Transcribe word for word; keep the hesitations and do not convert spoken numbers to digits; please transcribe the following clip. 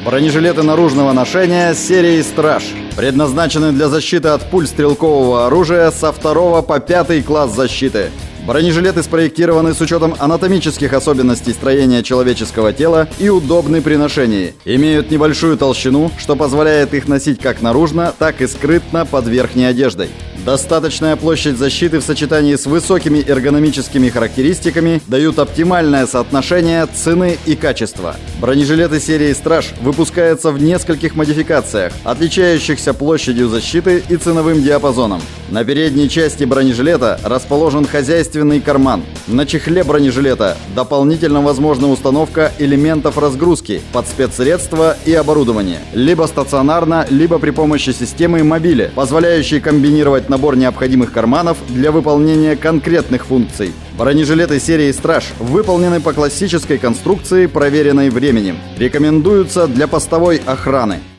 Бронежилеты наружного ношения серии «Страж» предназначены для защиты от пуль стрелкового оружия со второго по пятый класс защиты. Бронежилеты спроектированы с учетом анатомических особенностей строения человеческого тела и удобны при ношении. Имеют небольшую толщину, что позволяет их носить как наружно, так и скрытно под верхней одеждой. Достаточная площадь защиты в сочетании с высокими эргономическими характеристиками дают оптимальное соотношение цены и качества. Бронежилеты серии «Страж» выпускаются в нескольких модификациях, отличающихся площадью защиты и ценовым диапазоном. На передней части бронежилета расположен хозяйственный карман. На чехле бронежилета дополнительно возможна установка элементов разгрузки под спецсредства и оборудование, либо стационарно, либо при помощи системы мобили, позволяющей комбинировать набор необходимых карманов для выполнения конкретных функций. Бронежилеты серии «Страж» выполнены по классической конструкции, проверенной временем. Рекомендуются для постовой охраны.